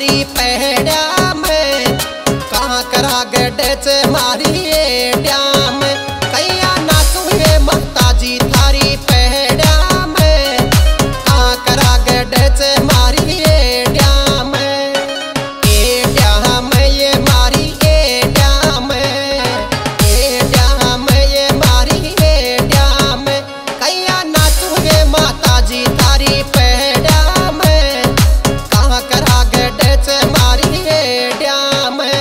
थारी पहड़ा में, कहाँ करा गडच मारी एड्या में, कैया नाचू ये माता जी थारी पहड़ा में, कहाँ करा गडच मारी एड्या में, एड्या में ये मारी एड्या में, एड्या में ये मारी एड्या में, कैया नाचू ये माता जी थारी पहड़ा में, कहाँ करा गडच मारी एड्या में।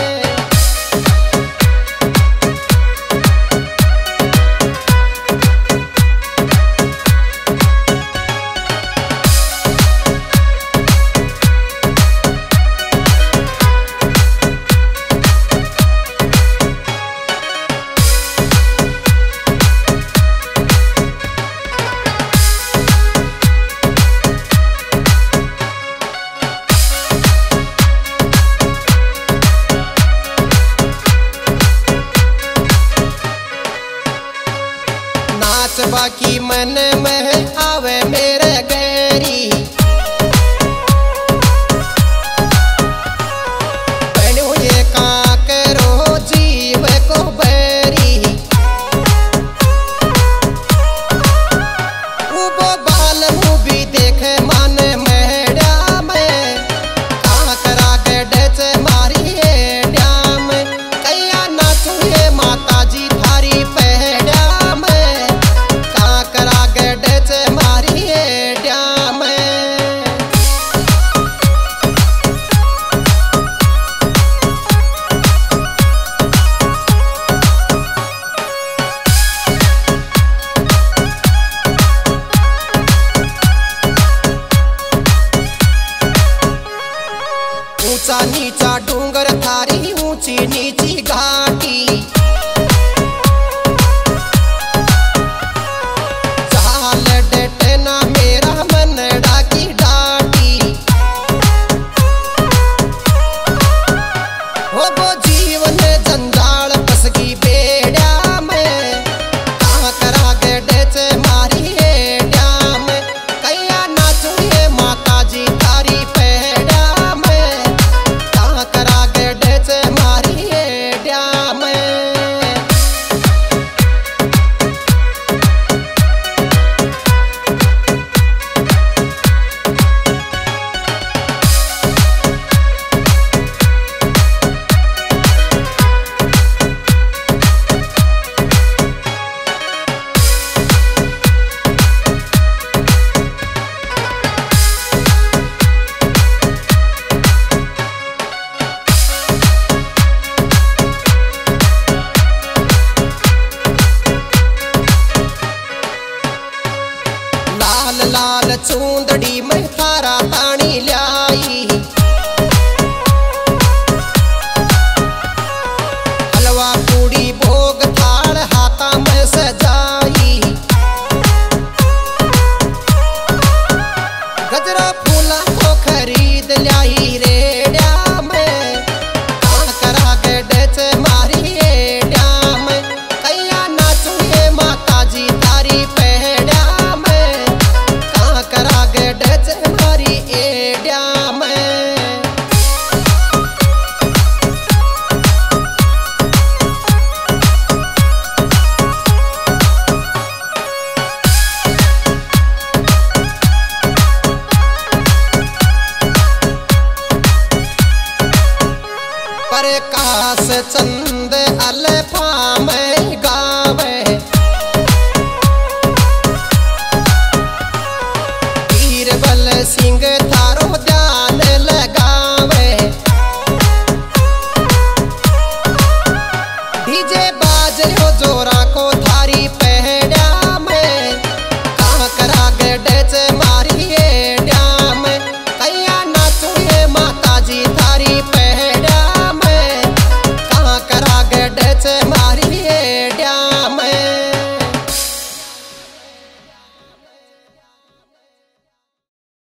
नाचबा की मन में आवे मेरे गैरी, बनो ये का करो जीव को बैरी, वो बाल मूवी देखे मन मेड़ा में, कहाँ करा गडच मारी एड्या में, कैया नाचू ये माता जी थारी पहड़ा में, करा गडच मारी एड्या में। ऊंचा नीचा डूंगर थारी ऊंची नीची घाटी, मेरा मन डाकी डाटी, हो गो जीवन जंजाल फसगी बेड़ा में, कहाँ करा गडच मारी एड्या में, कैया नाचू ये माता जी थारी पहड़ा में, कहाँ करा गडच मारी एड्या में। लाल लाल चूंदड़ी में थारा ताणी ल्याई, हलवा पूड़ी भोग थाल हाथा में सजाई, गजरा फूला को खरीद ल्याई रेड्या में, कहाँ करा गडच मारी एड्या में, कैया नाचू ये माता जी थारी पहड़ा में, करा गडच मारी एड्या में। प्रकाश चंद